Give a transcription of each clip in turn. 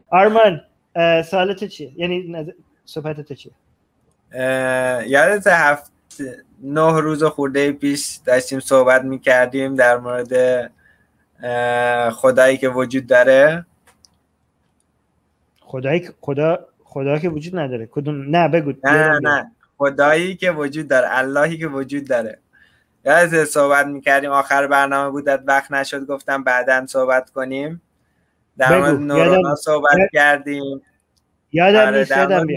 آرمان سوالت چیه؟ یعنی صحبتت چیه؟ یادت 9 روز خورده پیش داشتیم صحبت میکردیم در مورد خدایی که وجود داره؟ خدا که وجود نداره. کدوم؟ نه بگو. نه خدایی که وجود داره، اللهی که وجود داره. یادت صحبت میکردیم آخر برنامه بود، وقت نشد، گفتم بعداً صحبت کنیم. در مورد نورونا صحبت کردیم. یادم نیست.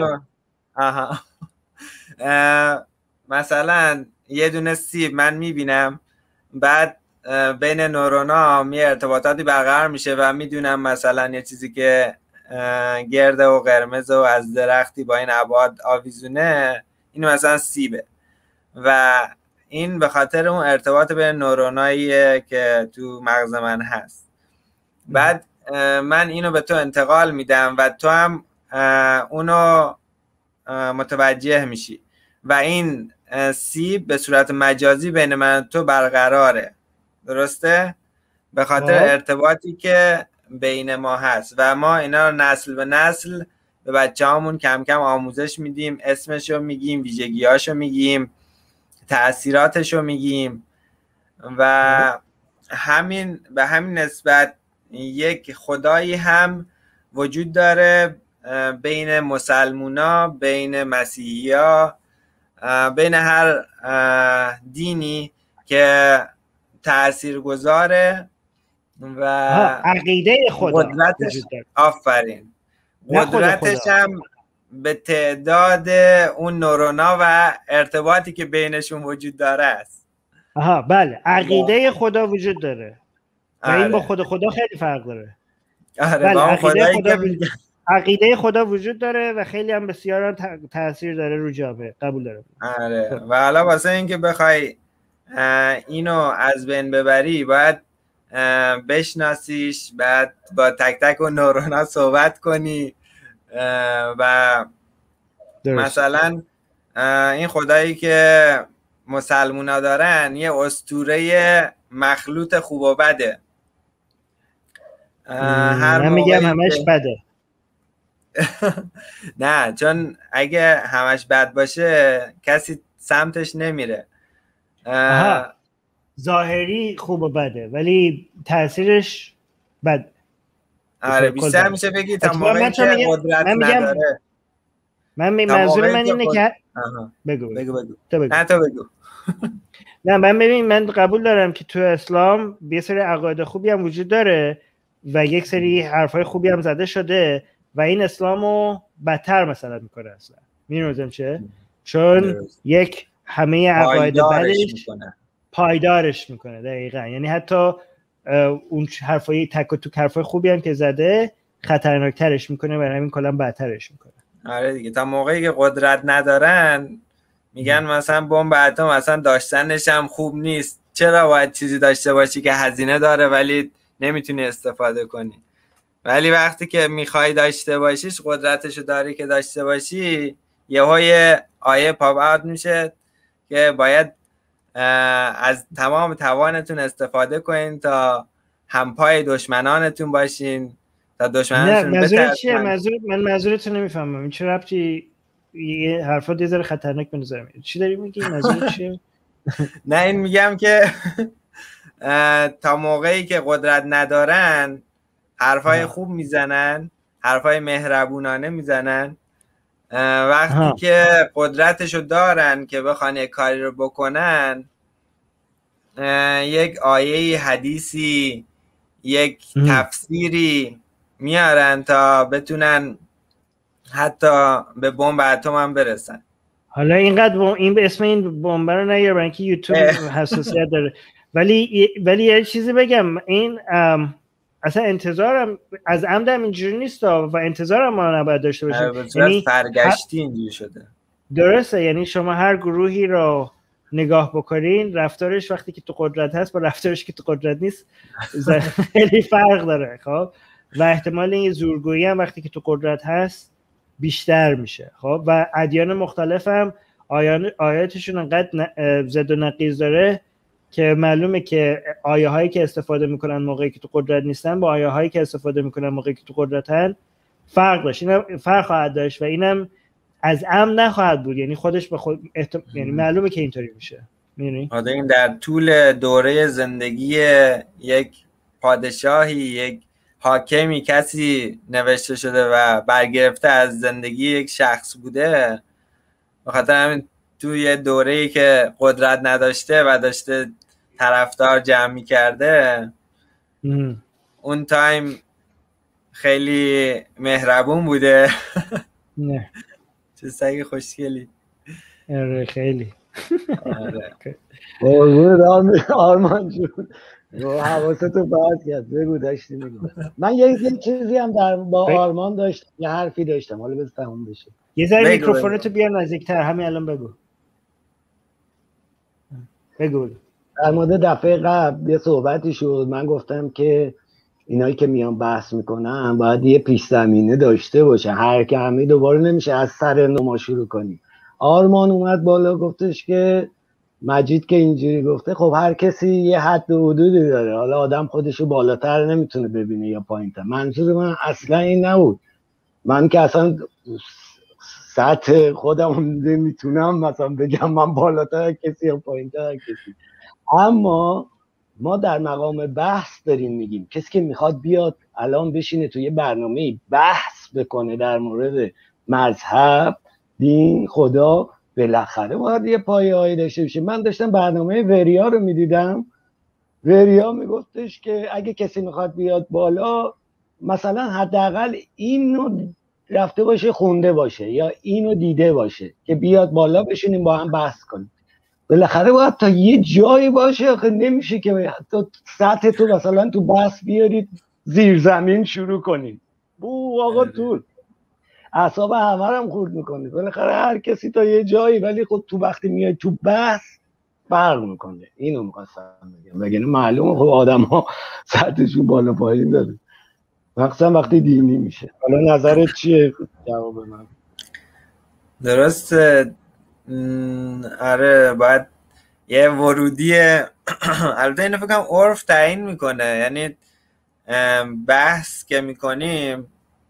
مثلا یه دونه سیب من میبینم، بعد بین نورونا ارتباطاتی برقرار میشه و میدونم مثلا یه چیزی که گرده و قرمز و از درختی با این ابعاد آویزونه، این مثلا سیبه و این به خاطر اون ارتباط بین نوروناییه که تو مغز من هست. بعد من اینو به تو انتقال میدم و تو هم اونو متوجه میشی و این سیب به صورت مجازی بین من و تو برقراره، درسته؟ به خاطر ارتباطی که بین ما هست و ما اینا رو نسل به نسل به بچه هامون کم کم آموزش میدیم، اسمشو میگیم، ویژگیاشو میگیم، تأثیراتشو میگیم و به همین نسبت یک خدایی هم وجود داره بین مسلمونا، بین مسیحی‌ها، بین هر دینی که تأثیرگذاره و عقیده خدا قدرتش آفرین قدرتش هم به تعداد اون نورونا و ارتباطی که بینشون وجود داره است. بله، عقیده خدا وجود داره و این با خدا خیلی فرق داره. بله، عقیده خدا وجود داره و خیلی هم بسیار تاثیر داره رو جامعه. قبول دارم. و حالا واسه اینکه بخوای اینو از بین ببری باید بشناسیش، بعد با تک تک و نورونا صحبت کنی و مثلا این خدایی که مسلمونا دارن یه اسطوره مخلوط خوب و بده. من میگم همش بده. نه، چون اگه همش بد باشه کسی سمتش نمیره. ظاهری خوب و بده ولی تاثیرش بد. آره، بیشتر میشه بگی تا موقعی که قدرت نداره. منظور من اینه که بگو. نه تو بگو. نه من قبول دارم که تو اسلام یه سری عقاید خوبی هم وجود داره و یک سری حرفای خوبی هم زده شده و این اسلامو بدتر مثلا میکنه. اصلا می‌دونم چه؟ چون یک همه عقاید بدش پایدارش میکنه. دقیقاً. یعنی حتی اون حرفای تک و توک حرفای خوبی هم که زده خطرناکترش میکنه و همین کلا بدترش میکنه. آره دیگه، تا موقعی که قدرت ندارن میگن مثلا بمب اتم اصلا داشتنش هم خوب نیست، چرا باید چیزی داشته باشی که هزینه داره ولی نمیتونی استفاده کنی، ولی وقتی که میخوای داشته باشیش، قدرتشو داری که داشته باشی، یه آیه پاپ میشه که باید از تمام توانتون استفاده کنین تا همپای دشمنانتون باشین، تا دشمنانتون بترسن. من منظورتو نمیفهمم. این چه ربطی؟ یه حرفات یه ذره خطرناک بنظر میاد. چی داری میگی؟ منظورت چیه؟ نه، این میگم که تا موقعی که قدرت ندارن حرفای خوب میزنن، حرفای مهربونانه میزنن. وقتی که قدرتشو دارن که بخوان یک کاری رو بکنن، یک آیه حدیثی، یک تفسیری میارن تا بتونن حتی به بمب اتم هم برسن. حالا اینقدر این اسم این بمب رو نیار برای اینکه یوتیوب حساسیت داره. ولی یه چیزی بگم، این اصلا انتظارم از عمدم اینجوری نیست و انتظارم ما نباید داشته باشیم. یعنی فرگشتی اینجوری شده. درسته، یعنی شما هر گروهی رو نگاه بکنین، رفتارش وقتی که تو قدرت هست با رفتارش که تو قدرت نیست خیلی فرق داره. خب و احتمال این زورگویی هم وقتی که تو قدرت هست بیشتر میشه. خب و ادیان مختلف هم آیاتشون انقدر زد و نقیض داره که معلومه که آیه هایی که استفاده میکنن موقعی که تو قدرت نیستن با آیه هایی که استفاده میکنن موقعی که تو قدرتن فرق داشت، اینم فرق خواهد داشت و اینم از امن نخواهد بود، یعنی خودش به خود یعنی معلومه که اینطوری میشه. میدونی این در طول دوره زندگی یک پادشاهی، یک حاکمی، کسی نوشته شده و برگرفته از زندگی یک شخص بوده، به خاطر همین توی دوره‌ای که قدرت نداشته و داشته طرفدار جمع می‌کرده اون تایم خیلی مهربون بوده. نه چه سگ خوشگلی. آره خیلی. آرمان جون حواستو باید کرد، بگو داشتی میگو. من یه چیزی هم با آرمان داشتم، یه حرفی داشتم، حالا بذار تموم بشه. یه ذره میکروفونتو بیار نزدیکتر، همین الان بگو. در مورد دفعه قبل یه صحبتی شد، من گفتم که اینایی که میان بحث میکنن باید یه پیش زمینه داشته باشه، هر که همه دوباره نمیشه از سر نو شروع کنی. آرمان اومد بالا گفتش که مجید که اینجوری گفته، خب هر کسی یه حد و حدودی داره، حالا آدم خودشو بالاتر نمیتونه ببینه یا پایینتر. منظور من اصلا این نبود، من که اصلا سطح خودم نمیتونم مثلا بگم من بالاتر کسی یا پایینتر کسی، اما ما در مقام بحث داریم میگیم. کسی که میخواد بیاد الان بشینه توی یه برنامه بحث بکنه در مورد مذهب، دین، خدا، بالاخره باید یه پایه‌ای داشته باشه. من داشتم برنامه وریا رو میدیدم، وریا میگفتش که اگه کسی میخواد بیاد بالا مثلا حداقل اینو رفته باشه خونده باشه یا اینو دیده باشه که بیاد بالا بشینیم با هم بحث کنیم. بالاخره باید تا یه جایی باشه، آخه نمیشه که تو سطح تو مثلا تو بحث بیارید زیر زمین شروع کنید. آقا طول اعصاب همه رو هم خورد میکنید. بالاخره هر کسی تا یه جایی، ولی خود تو وقتی میاد تو بحث فرق میکنه. اینو میخواستم بگم، وگرنه معلومه خب آدم ها سطحشون بالا پایین داره، مخصوصا وقتی دینی میشه. حالا نظرت چیه؟ جواب من درسته. آره باید یه ورودی البته اینو فکرم عرف تعیین میکنه، یعنی بحث که میکنیم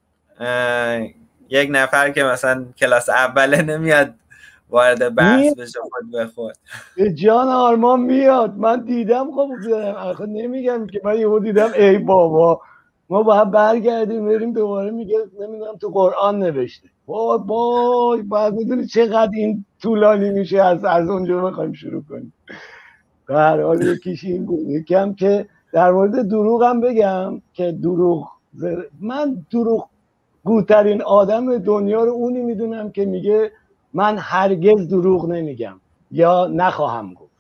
یک نفر که مثلا کلاس اوله نمیاد وارد بحث بشه خود به خود. به جان آرمان میاد، من دیدم. خب آخه نمیگم که من یهو دیدم ای بابا ما باید برگردیم بریم دوباره، میگه نمیدونم تو قرآن نوشته. وای باید میدونی چقدر این طولانی میشه از اونجا بخوایم شروع کنیم. به هر حال یکیش این بود. یکم که در مورد دروغ هم بگم که من دروغ گوترین آدم دنیا رو اونی میدونم که میگه من هرگز دروغ نمیگم یا نخواهم گفت.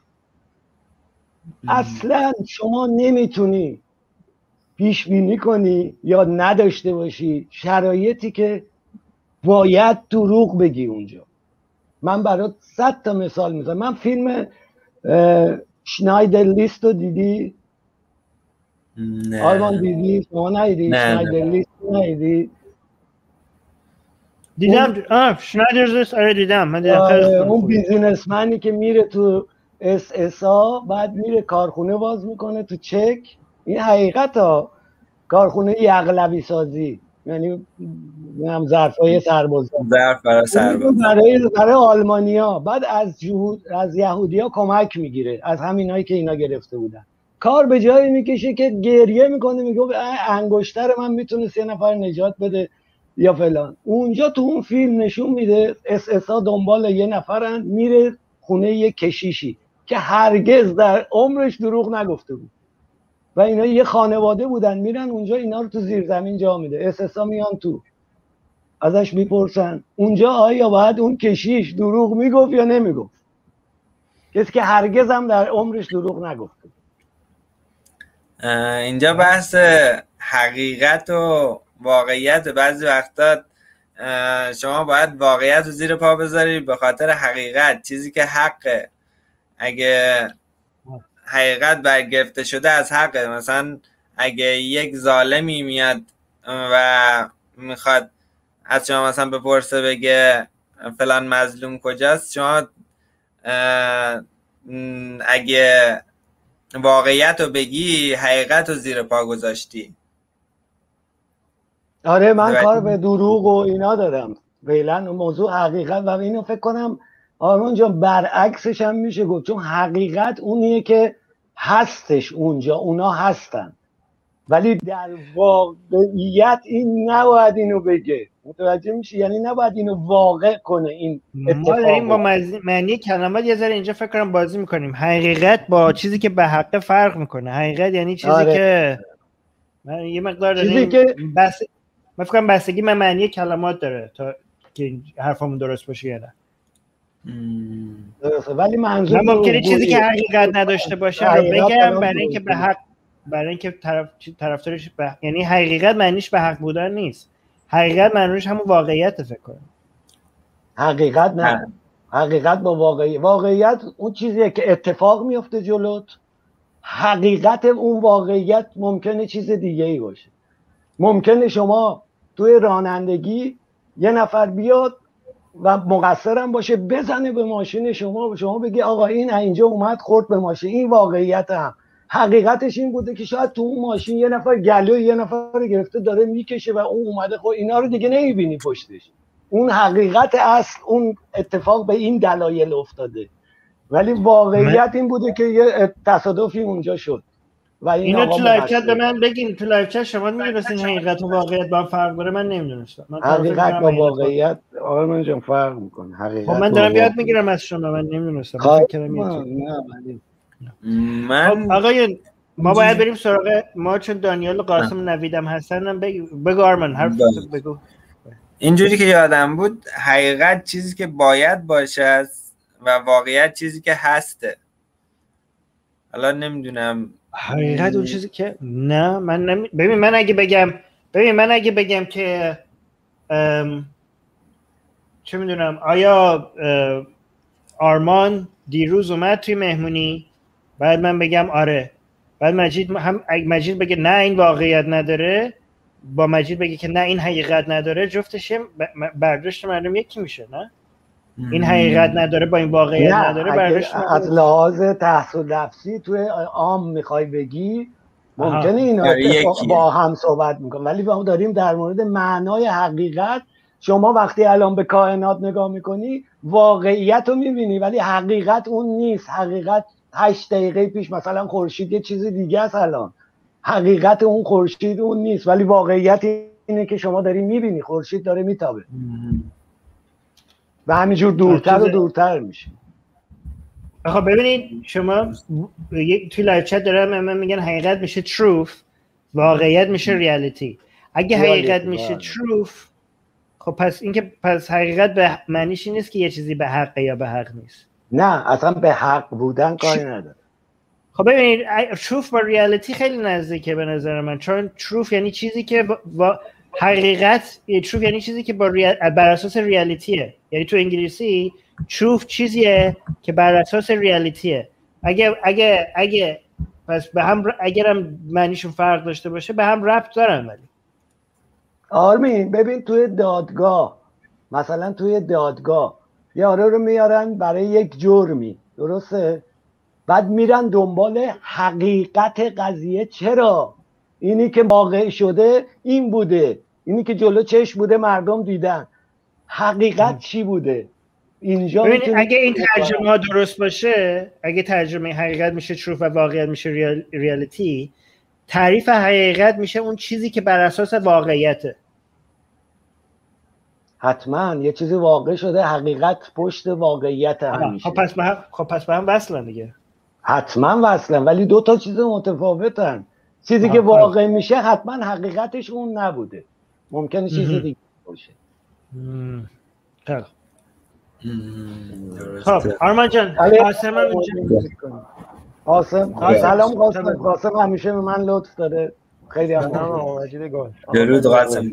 اصلا شما نمیتونی پیش بینی کنی یا نداشته باشی شرایطی که باید دروغ بگی اونجا. من برات 100 تا مثال میزنم. من فیلم شنایدر لیست رو دیدی؟ نه. آرمان دیدی؟ شما ندیدی؟ شنایدر لیست ندیدی؟ دیدم. شنایدر لیست آره دیدم. من دیدم. اون بیزینسمنی که میره تو SSA بعد میره کارخونه باز میکنه تو چک. این حقیقت ها. کارخونه اغلبی سازی، یعنی هم ظرفای سربازا، ظرف برای سرباز، برای آلمانیا. بعد از یهودیا کمک میگیره، از همینایی که اینا گرفته بودن. کار به جایی میکشه که گریه میکنه، میگه انگشتر من میتونست یه نفر نجات بده یا فلان. اونجا تو اون فیلم نشون میده SSA دنبال یه نفرن، میره خونه یه کشیشی که هرگز در عمرش دروغ نگفته بود و اینا یه خانواده بودن، میرن اونجا اینا رو تو زیر زمین جا میده. SSA میان تو ازش میپرسن اونجا آیا باید اون کشیش دروغ میگفت یا نمیگفت؟ کسی که هرگز هم در عمرش دروغ نگفته. اینجا بحث حقیقت و واقعیت. بعضی وقتا شما باید واقعیت رو زیر پا بذاری به خاطر حقیقت، چیزی که حقه. اگه حقیقت برگرفته شده از حقه، مثلا اگه یک ظالمی میاد و میخواد از شما مثلا بپرسه بگه فلان مظلوم کجاست، شما اگه واقعیت رو بگی حقیقت رو زیر پا گذاشتی. آره من کار به دروغ و اینا دارم فعلا. موضوع حقیقت و اینو فکر کنم آرمان جان برعکسش هم میشه گفت، چون حقیقت اونیه که هستش اونجا، اونا هستن، ولی در واقعیت این نباید اینو بگه. متوجه میشی؟ یعنی نباید اینو واقع کنه این اتفاق. ما داریم با معنی کلمات یه ذره اینجا فکر کنم بازی میکنیم. حقیقت با چیزی که به حق فرق میکنه. حقیقت یعنی چیزی که من یه مقدار چیزی که من فکر کنم بستگی من معنی کلمات داره تا که حرفمون درست باشه یا نه. درسته، ولی منظور من ممکنه چیزی که حقیقت نداشته باشه رو بگم برای اینکه به حق، برای اینکه طرفدارش یعنی حقیقت معنیش به حق بودن نیست. حقیقت معنیش همون واقعیت فکر کنم. حقیقت نه. حقیقت با واقعیت اون چیزیه که اتفاق میفته جلوت. حقیقت اون واقعیت ممکنه چیز دیگه ای باشه. ممکنه شما توی رانندگی یه نفر بیاد و مقصرم باشه بزنه به ماشین شما بگی آقا این اینجا اومد خورد به ماشین. این واقعیت هم. حقیقتش این بوده که شاید تو اون ماشین یه نفر گلوی یه نفر رو گرفته داره میکشه و اون اومده خود اینا رو دیگه نمیبینی پشتش. اون حقیقت اصل اون اتفاق به این دلایل افتاده، ولی واقعیت این بوده که یه تصادفی اونجا شد و اینو تو لایو چت به من بگین. تو لایو چت شما میدونستین حقیقت و واقعیت با هم فرق داره؟ من نمیدونستم. حقیقت با واقعیت آرمان جان فرق میکنه. حقیقت من دارم یاد میگیرم از شما، من نمیدونستم. من آقای ما باید بریم سراغ ما، چون دانیال و قاسم نویدم هستن. بگو آرمان حرف بگو. اینجوری که یادم بود حقیقت چیزی که باید باشه و واقعیت چیزی که هسته. حالا نمیدونم حقیقت اون چیزی که نه من ببین من اگه بگم که چه میدونم آیا آرمان دیروز اومد توی مهمونی، بعد من بگم آره، بعد مجید بگه نه این واقعیت نداره، با مجید بگه که نه این حقیقت نداره، جفتش برداشت مردم یکی میشه. نه این حقیقت نداره با این واقعیت نداره برداشت از لحاظ تحصیل لفظی توی عام میخوای بگی ممکنه اینا با هم صحبت میکنم، ولی ما داریم در مورد معنای حقیقت. شما وقتی الان به کائنات نگاه میکنی واقعیت رو میبینی، ولی حقیقت اون نیست. حقیقت 8 دقیقه پیش مثلا خورشید یه چیز دیگه است، الان حقیقت اون خورشید اون نیست، ولی واقعیت اینه که شما داری میبینی خورشید داره میتابه و همینجور دورتر و دورتر میشه. خب ببینید شما توی لایو چت دارم من میگن حقیقت میشه truth، واقعیت میشه reality. اگه حقیقت میشه truth، خب پس حقیقت به معنیش نیست که یه چیزی به حق یا به حق نیست. نه اصلا به حق بودن کاری نداره. خب ببینید truth با reality خیلی نزدیکه به نظر من، چون truth یعنی چیزی که حقیقت، truth یعنی چیزی که بر اساس ریالیتیه. یعنی تو انگلیسی truth چیزیه که بر اساس ریالیتیه. اگه پس به هم اگرم معنیشون فرق داشته باشه به هم ربط دارن. ولی آرمین ببین توی دادگاه، مثلا توی دادگاه یه آره رو میارن برای یک جرمی، درسته؟ بعد میرن دنبال حقیقت قضیه. چرا؟ اینی که واقع شده این بوده، اینی که جلو چشم بوده مردم دیدن. حقیقت چی بوده؟ اینجا اگه این ترجمه ها درست باشه، اگه ترجمه حقیقت میشه truth و واقعیت میشه reality، تعریف حقیقت میشه اون چیزی که بر اساس واقعیته. حتما یه چیزی واقع شده، حقیقت پشت واقعیت همیشه. خب پس به هم وصلن دیگه. حتما وصلن، ولی دو تا چیز متفاوتن. چیزی که واقع میشه حتما حقیقتش اون نبوده، ممکنه چیز دیگه باشه. خب آرمان جان، قاسم هم سلام قاسم همیشه به من لطف داره. خیلی درود قاسم.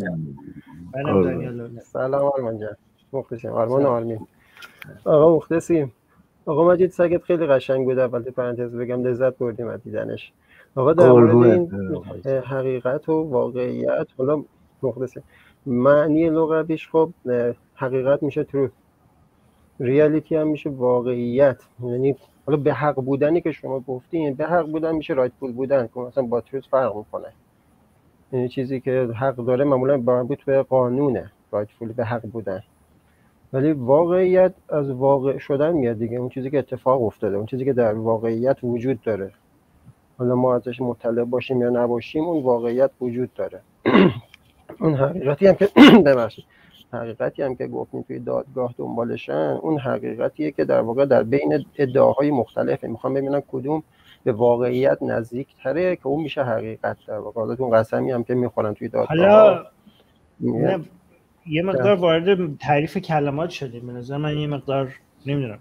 سلام آرمان جان. مخلصیم. آرمان و آرمین. آقا مخلصیم. آقا مجید سگت خیلی قشنگ بود. اول پرانتز بگم لذت بردیم از دیدنش. آقا در مورد این حقیقت و واقعیت، حالا مخلصیم، معنی لغویش خب حقیقت میشه truth، ریالیتی هم میشه واقعیت. یعنی حالا به حق بودنی که شما گفتین، به حق بودن میشه رایتفول بودن که مثلا با truth فرق میکنه. یعنی چیزی که حق داره معمولا مربوط به قانونه، رایتفول به حق بودن. ولی واقعیت از واقع شدن میاد دیگه، اون چیزی که اتفاق افتاده، اون چیزی که در واقعیت وجود داره، حالا ما ازش مطلع باشیم یا نباشیم اون واقعیت وجود داره. اون حقیقتی هم که ببخشید حقیقتی هم که گفتیم توی دادگاه دنبالشن، اون حقیقتیه که در واقع در بین ادعاهای مختلفه، میخوام ببینم کدوم به واقعیت نزدیک تره که اون میشه حقیقت در واقع. حالا اون قسمی هم که میخورن توی دادگاه حالا یه مقدار وارد تعریف کلمات شدیم، به نظر من یه مقدار نمیدونم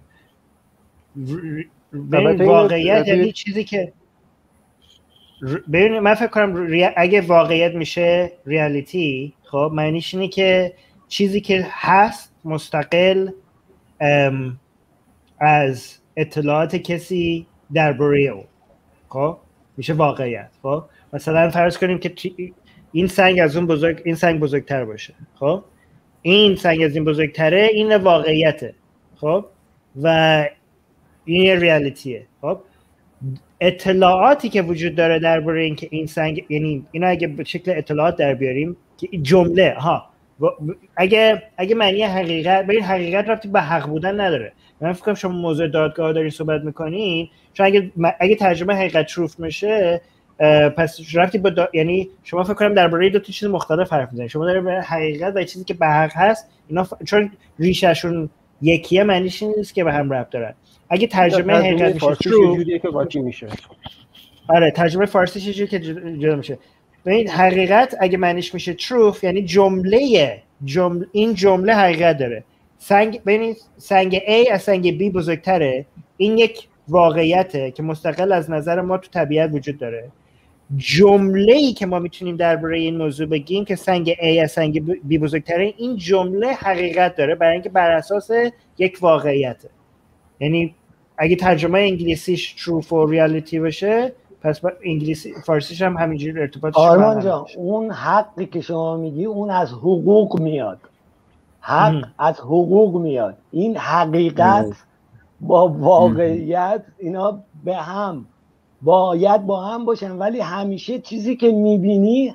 واقعیت یعنی چیزی که ببین من فکر کنم اگه واقعیت میشه ریالیتی، خب معنیش اینه که چیزی که هست مستقل از اطلاعات کسی درباره اون، خب میشه واقعیت. خب مثلا فرض کنیم که این سنگ از اون بزرگ، این سنگ بزرگتر باشه، خب این سنگ از این بزرگتره، این واقعیته، خب و این یه ریالیتیه. خب اطلاعاتی که وجود داره درباره اینکه این سنگ، یعنی اینا اگه به شکل اطلاعات در بیاریم که جمله اگه معنی حقیقت، ببین حقیقت ربطی به حق بودن نداره. من فکر کنم شما موضوع دادگاه دارین صحبت میکنین، چون اگه ترجمه حقیقت تروف میشه پس ربطی به یعنی شما فکر کنم درباره دو تا چیز مختلف حرف میزنید. شما دارید به حقیقت و چیزی که به حق هست، اینا چون ریشه‌شون یکیه معنیش این نیست که به هم ربط دارن. اگه ترجمه حقیقت میشه ترو که قاطی میشه. آره ترجمه فارسی چه جوری که جدا میشه. ببین حقیقت اگه معنیش میشه truth یعنی این جمله حقیقت داره. ببینید سنگ A از سنگ B بزرگتره، این یک واقعیته که مستقل از نظر ما تو طبیعت وجود داره. جمله‌ای که ما میتونیم درباره این موضوع بگیم که سنگ A از سنگ B بزرگتره، این جمله حقیقت داره برای اینکه بر اساس یک واقعیته. یعنی اگه ترجمه انگلیسیش true for reality باشه، پس انگلیسی فارسیش هم همینجوری ارتباطش آرمان جان اون حقی که شما میگی اون از حقوق میاد، حق از حقوق میاد. این حقیقت با واقعیت اینا به هم باید با هم باشن، ولی همیشه چیزی که میبینی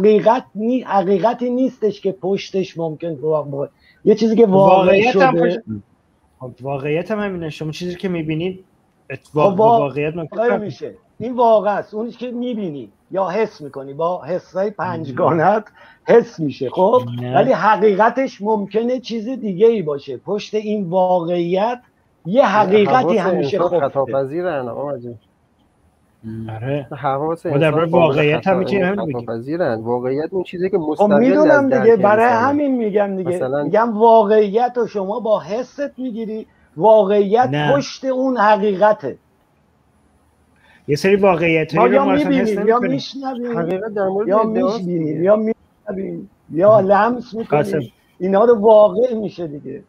حقیقتی نیستش که پشتش ممکن یه چیزی که واقع شده. واقعیت هم همینه، شما چیزی که میبینید واقعیت ممکن میشه. این واقع است، اونی که میبینی یا حس میکنی با حسای پنجگانت حس میشه، خب ولی حقیقتش ممکنه چیز دیگه ای باشه. پشت این واقعیت یه حقیقتی همیشه خطاپذیرن. آقا جون آره حواس ما در واقعیت هم میتونیم خطاپذیرن. واقعیت اون چیزی که مستقل میدونم دیگه، برای همین میگم دیگه، میگم واقعیت رو شما با حست میگیری، واقعیت پشت اون حقیقته. یه سری واقعیت ما یا میبینیم یا میشنویم، حقیقت در مورد یا میشنویم یا میشنویم یا لمس میکنیم، اینا رو واقع میشه دیگه.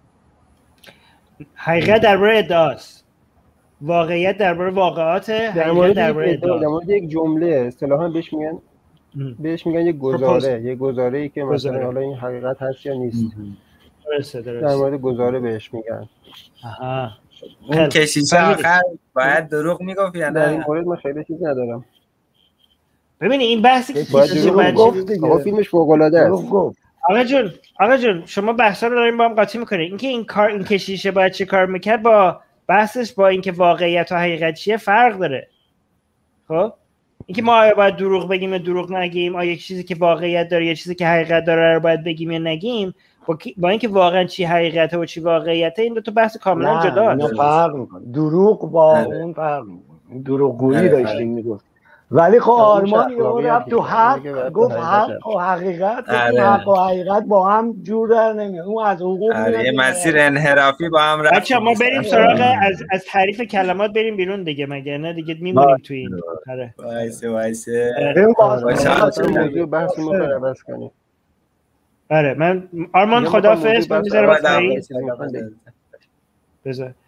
حقیقت درباره ادعاست، واقعیت درباره واقعات، حقیقت درباره ادعا. در مورد یک جمله اصطلاحاً بهش میگن یک گزاره‌ای که مثلا حالا این حقیقت هست یا نیست. درسته. در مورد گزاره بهش میگن. آها اون کشیش آخر باید دروغ میگفت یا نه؟ در این مورد من خیلی چیز ندارم. ببینید این بحثی که آقا فیلمش فوق‌العاده است. آقا جون شما بحثا رو دارین با هم قاطی میکنید. اینکه این کشیشه باید چه کار میکرد با بحثش با اینکه واقعیت و حقیقت چیه فرق داره. خب اینکه ما آیا باید دروغ بگیم یا دروغ نگیم، آیا یک چیزی که واقعیت داره یا چیزی که حقیقت داره رو باید بگیم یا نگیم، با اینکه واقعا چی حقیقته و چی واقعیته، این دو تا بحث کاملا جداست. فرق میکنه. دروغ با اون فرق میکنه. دروغگویی داشتیم میگفت، ولی خب آرمان یهو رفت تو حق، گفت حق و حقیقت، حق و حقیقت با هم جور در نمیاد. اون از حقوق میاد، یه مسیر انحرافی با هم رفت. بچه‌ها ما بریم سراغ از تعریف کلمات بریم بیرون دیگه، مگه نه دیگه میمونیم تو این. آره وایسه موضوع بحثمون رو عوض کنیم. آره من آرمان خدافظ، من میذارم بذار